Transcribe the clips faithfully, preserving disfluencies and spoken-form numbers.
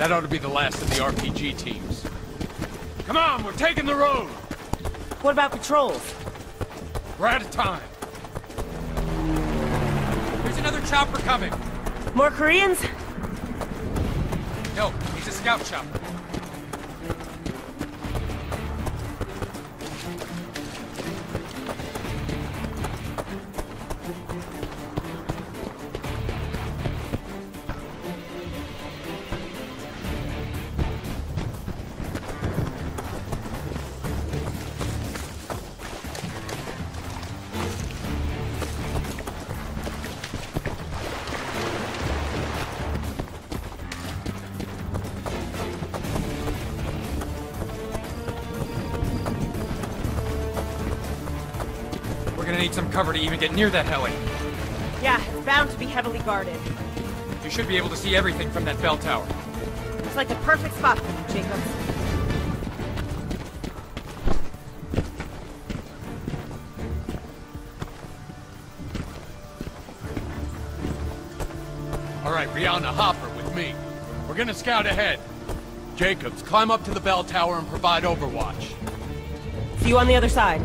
That ought to be the last of the R P G teams. Come on, we're taking the road! What about patrols? We're out of time. There's another chopper coming. More Koreans? No, he's a scout chopper. We're gonna need some cover to even get near that heli. Yeah, it's bound to be heavily guarded. You should be able to see everything from that bell tower. It's like the perfect spot for you, Jacobs. All right, Rihanna, Hopper with me. We're gonna scout ahead. Jacobs, climb up to the bell tower and provide overwatch. See you on the other side.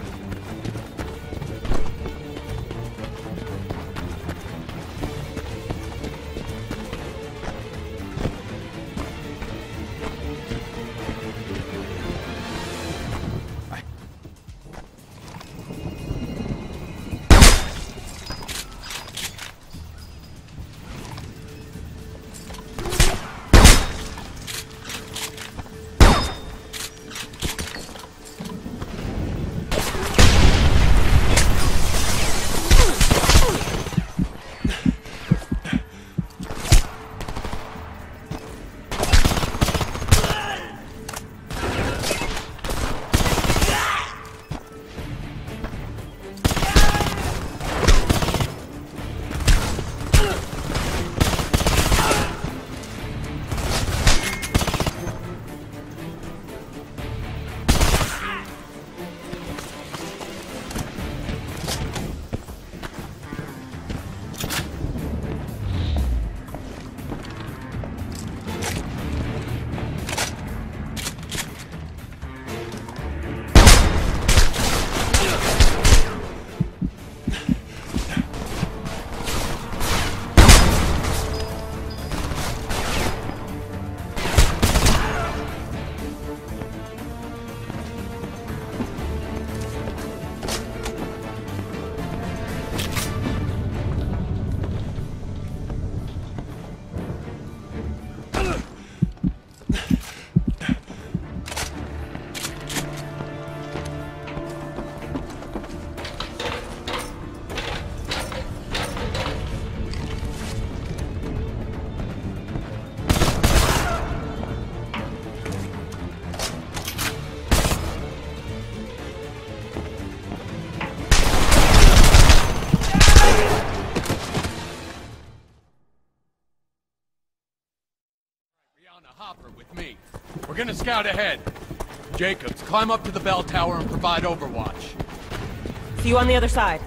Hopper with me. We're gonna scout ahead. Jacobs, climb up to the bell tower and provide overwatch. See you on the other side.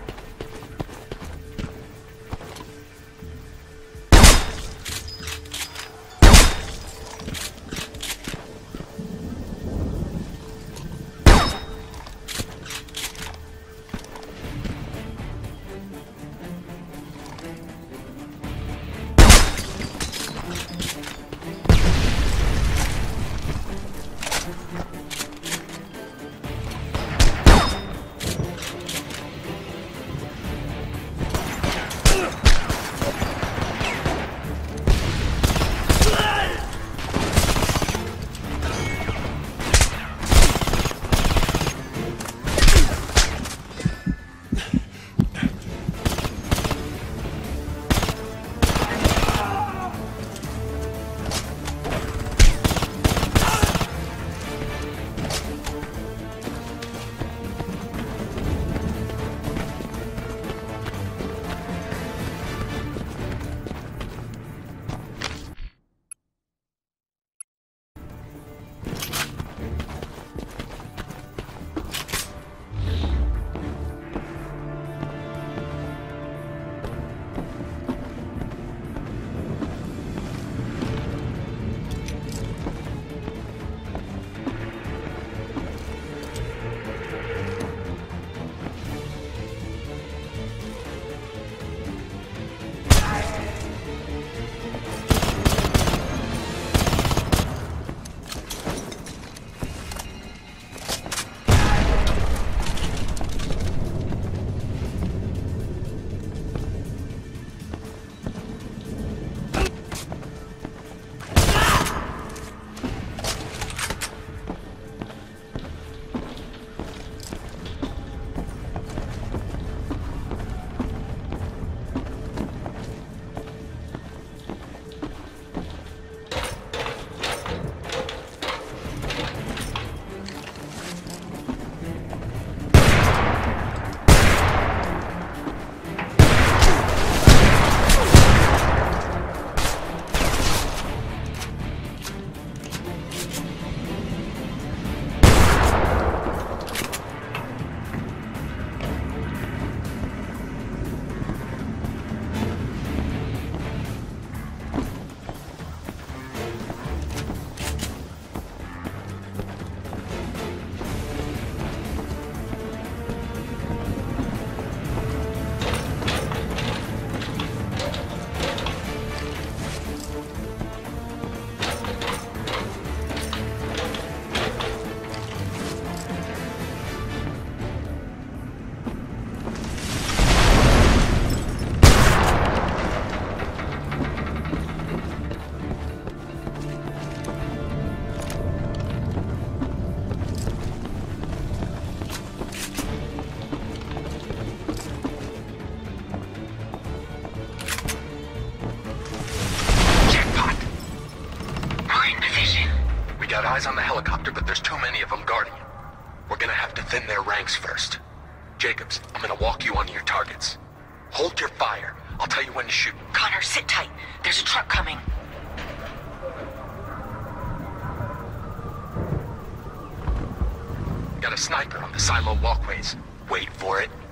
guys on the helicopter, but there's too many of them guarding it. We're gonna have to thin their ranks first. Jacobs, I'm gonna walk you onto your targets. Hold your fire. I'll tell you when to shoot. Connor, sit tight. There's a truck coming. Got a sniper on the silo walkways. Wait for it.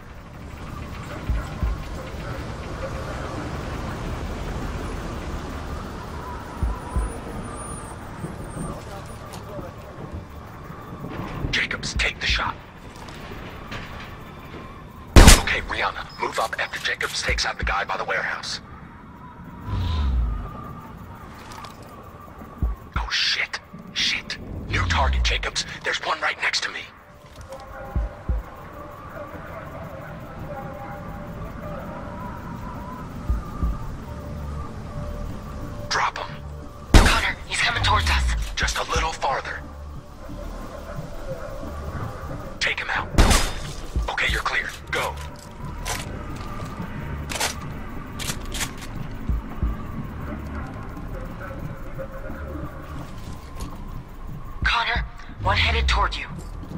Jacobs, take the shot. Okay, Rihanna, move up after Jacobs takes out the guy by the warehouse. Oh, shit. Shit. New target, Jacobs. There's one right next to me. Drop him. Connor, he's coming towards us. Just a little farther. Take him out. Okay, you're clear. Go. Connor, one headed toward you.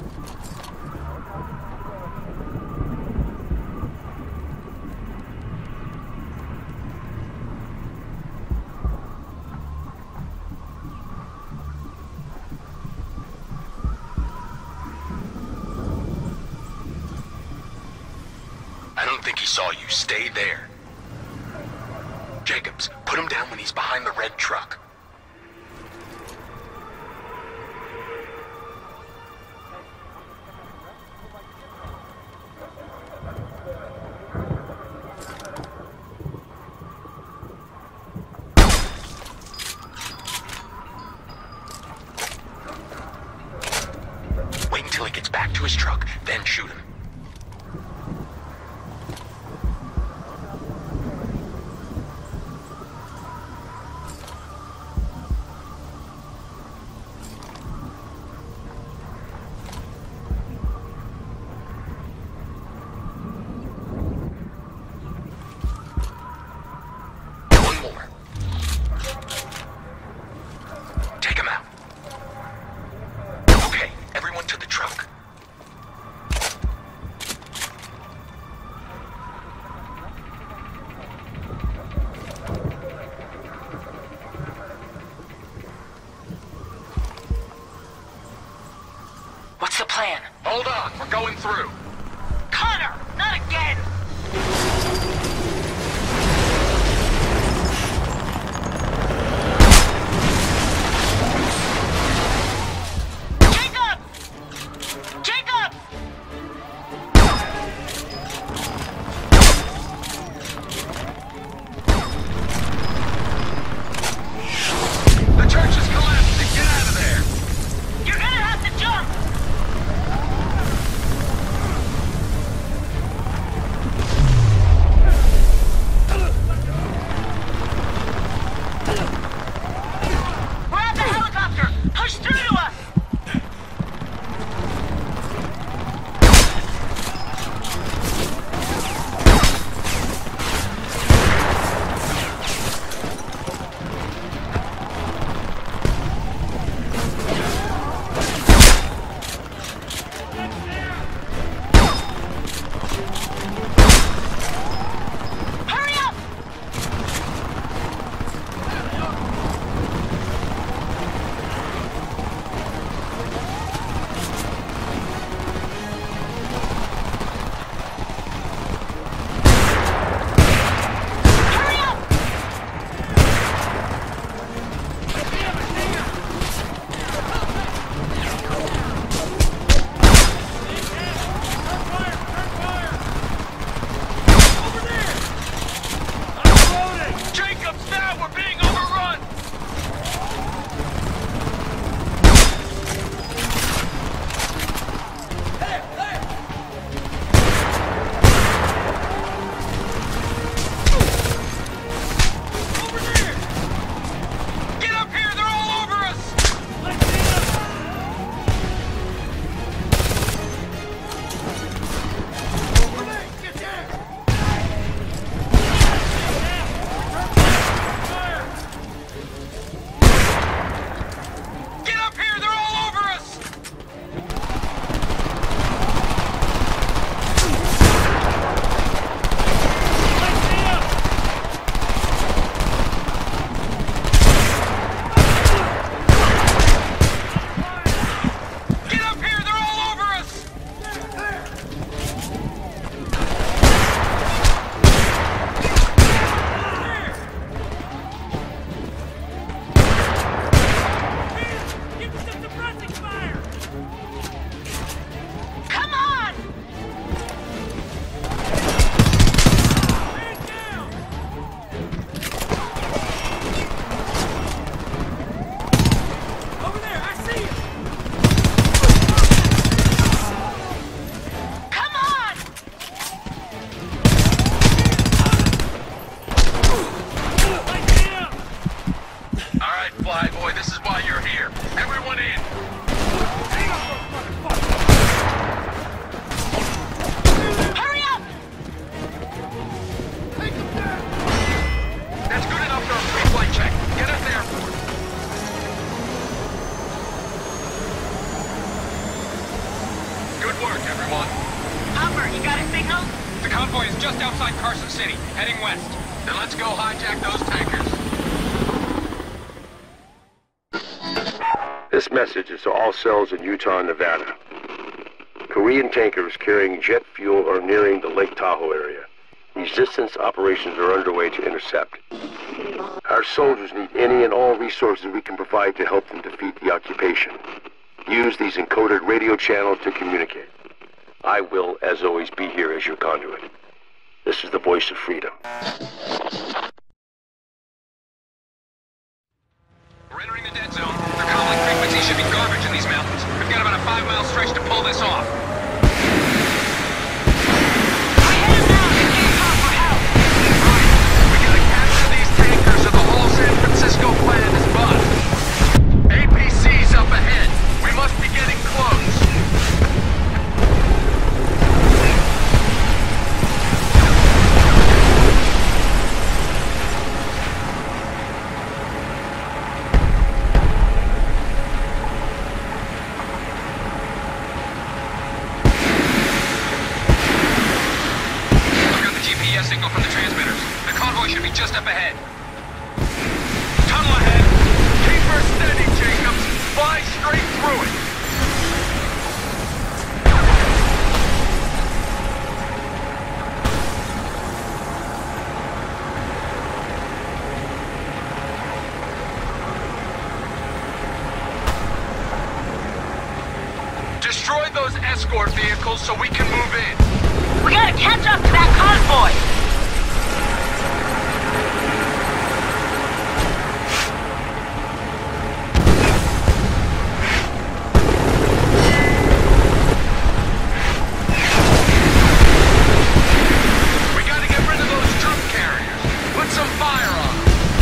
I don't think he saw you. Stay there. Jacobs, put him down when he's behind the red truck. Wait until he gets back to his truck, then shoot him. What's the plan? Hold on, we're going through. Connor, not again! Jacob! Jacob! The church is collapsing. Get out of there. You're gonna have to jump! right, Flyboy, this is why you're here. Everyone in! Hurry up! Take them down! That's good enough for a pre-flight check. Get us there. Good work, everyone. Hopper, you got a signal? The convoy is just outside Carson City, heading west. Then let's go hijack those tankers. This message is to all cells in Utah and Nevada. Korean tankers carrying jet fuel are nearing the Lake Tahoe area. These distance operations are underway to intercept. Our soldiers need any and all resources we can provide to help them defeat the occupation. Use these encoded radio channels to communicate. I will, as always, be here as your conduit. This is the voice of freedom. We're entering the dead zone. The calling frequency should be garbage in these mountains. We've got about a five-mile stretch to pull this off. I hit him now! They can't call for help! We gotta capture these tankers or the whole San Francisco plan is bust. A P C's up ahead. We must be getting close. Signal from the transmitters. The convoy should be just up ahead. Tunnel ahead. Keep her steady, Jacobs. Fly straight through it. Destroy those escort vehicles so we can move in. We gotta catch up to that convoy! We gotta get rid of those troop carriers. Put some fire on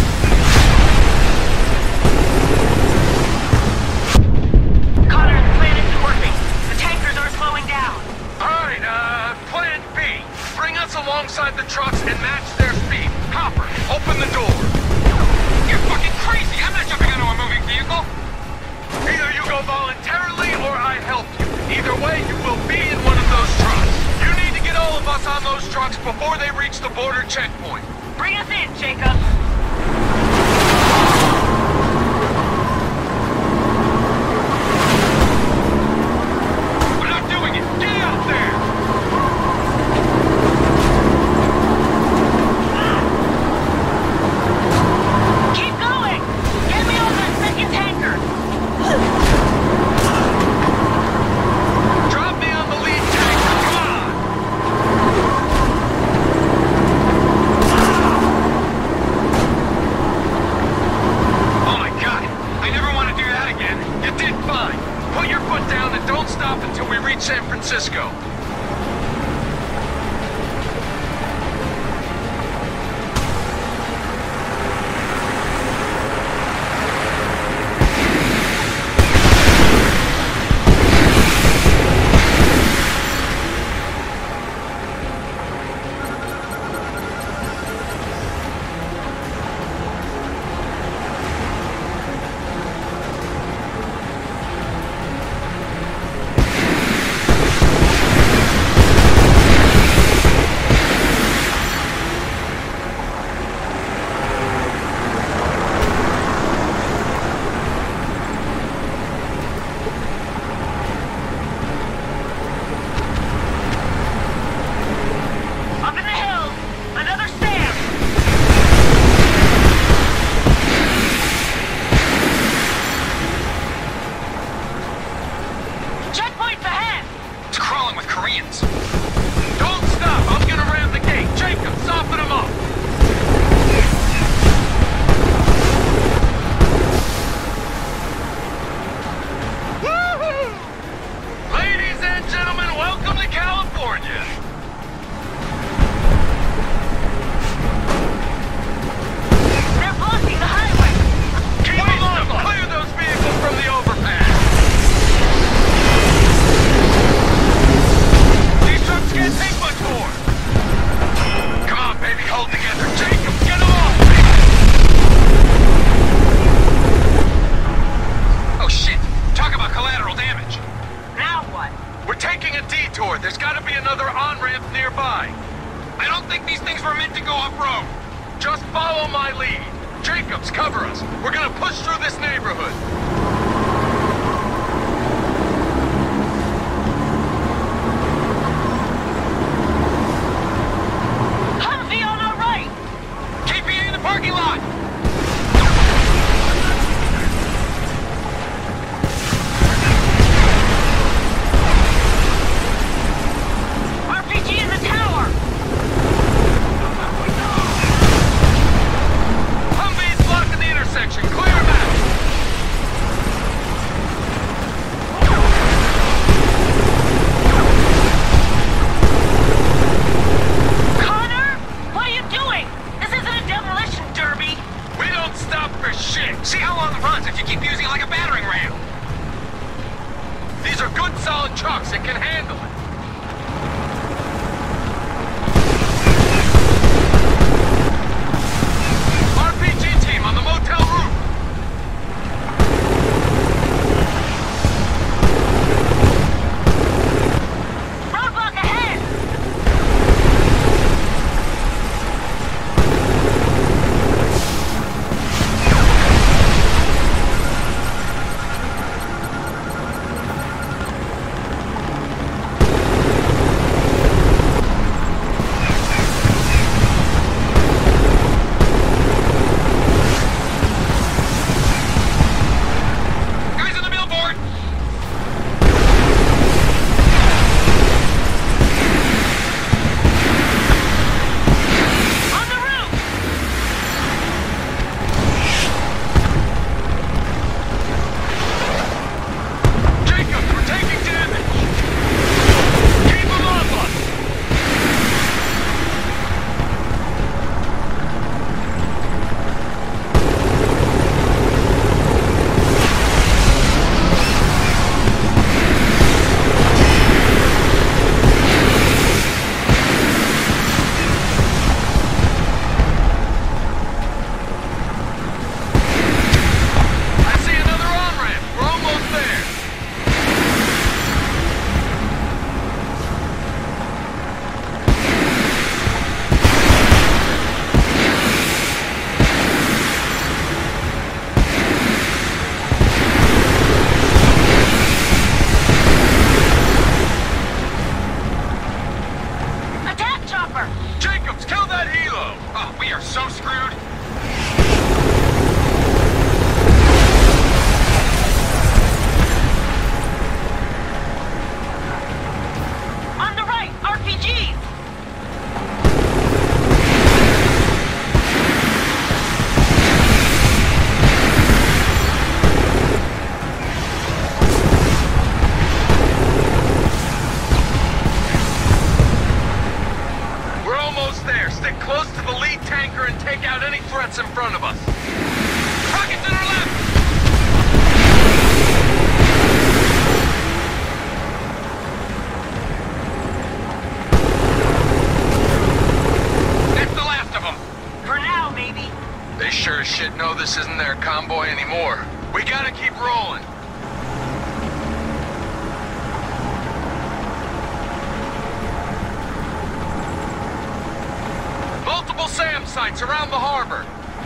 them. Connor, the plan isn't working. The tankers are slowing down. Alright, uh, plan B. Bring us alongside the trucks and match their speed. Hopper, open the door. You're fucking crazy! I'm not jumping onto a moving vehicle! Either you go voluntarily or I help you. Either way, you will be in one of those trucks. You need to get all of us on those trucks before they reach the border checkpoint. Bring us in, Jacob! We're not doing it. Get out there! Keep going! Get me on that second tanker! Drop me on the lead tanker. Come on! Oh my god! I never want to do that again. You did fine. Put your foot down and don't stop until we reach San Francisco. things were meant to go off-road. Just follow my lead. Jacobs, cover us. We're gonna push through this neighborhood. Humvee on our right! K P A in the parking lot! R P G in the tower! Humvee's blocking the intersection. Clear him out! Connor? What are you doing? This isn't a demolition derby! We don't stop for shit. See how long it runs if you keep using it like a battering ram. These are good solid trucks that can handle it. R P G team on the motel roof. Roadblock ahead! Guys on the billboard! On the roof! Jacobs, we're taking damage. Keep them off us. I see another on-ramp. We're almost there. Attack chopper! Jacobs, kill that helo. Oh, we are so screwed. On the right, R P Gs! We're almost there. Stick close to the lead tanker and take out any threats in front of us. Rockets to our left! That's the last of them. For now, maybe. They sure as shit know this isn't their convoy anymore. We gotta keep rolling. Multiple SAM sites around the harbor.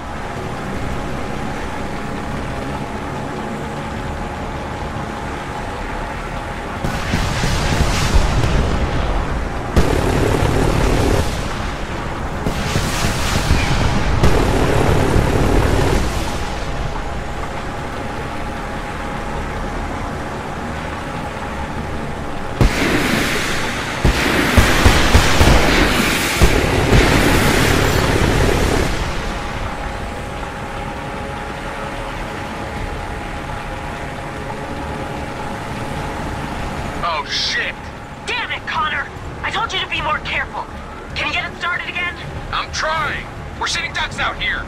Oh, shit. Damn it, Connor! I told you to be more careful. Can you get it started again? I'm trying. We're sitting ducks out here.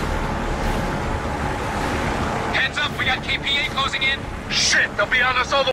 Heads up, we got K P A closing in. Shit, they'll be on us all the